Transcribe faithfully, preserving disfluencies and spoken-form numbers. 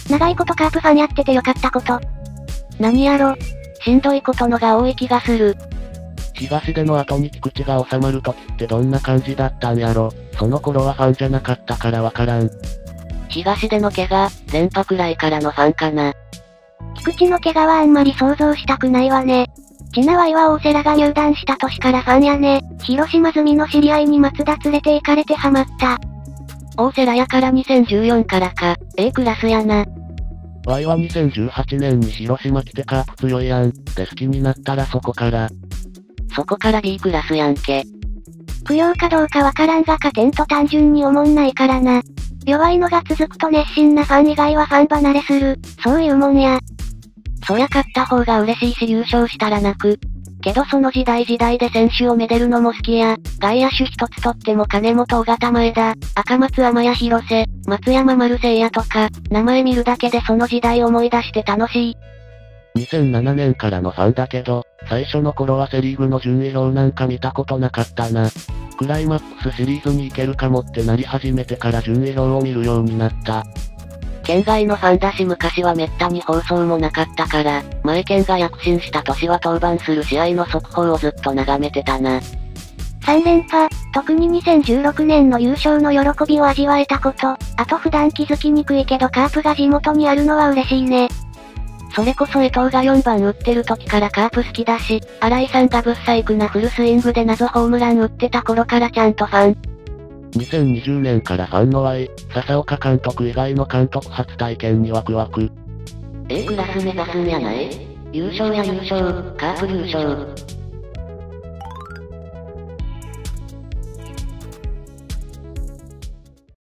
長いことカープファンやっててよかったこと。 何やろ。しんどいことのが多い気がする。 東出の後に菊池が収まる時ってどんな感じだったんやろ。その頃はファンじゃなかったからわからん。 東出の怪我、連覇くらいからのファンかな。 菊池の怪我はあんまり想像したくないわね。ちなわいは大瀬良が入団した年からファンやね。広島済みの知り合いに松田連れて行かれてハマった。 大瀬良やからにせんじゅうよんからか、A クラスやな。 ワイはにせんじゅうはちねんに広島来てカープ強いやん。で好きになったらそこから。 そこから B クラスやんけ。 不要かどうかわからんが勝てんと単純に思んないからな。弱いのが続くと熱心なファン以外はファン離れする。そういうもんや。 そりゃ勝った方が嬉しいし優勝したら泣く。けどその時代時代で選手をめでるのも好きや。外野手一つとっても金本尾形前田、赤松天谷広瀬、松山丸誠也とか、名前見るだけでその時代思い出して楽しい。 にせんななねんからのファンだけど、最初の頃はセリーグの順位表なんか見たことなかったな。クライマックスシリーズに行けるかもってなり始めてから順位表を見るようになった。 県外のファンだし昔はめったに放送もなかったから、前県が躍進した年は登板する試合の速報をずっと眺めてたな。 さん連覇、特ににせんじゅうろくねんの優勝の喜びを味わえたこと、あと普段気づきにくいけどカープが地元にあるのは嬉しいね。 それこそ江藤がよんばん打ってる時からカープ好きだし、新井さんがブッサイクなフルスイングで謎ホームラン打ってた頃からちゃんとファン。 にせんにじゅうねんからファンの Y、笹岡監督以外の監督初体験にワクワク。 A クラス目指すんやない？優勝や優勝、カープ優勝。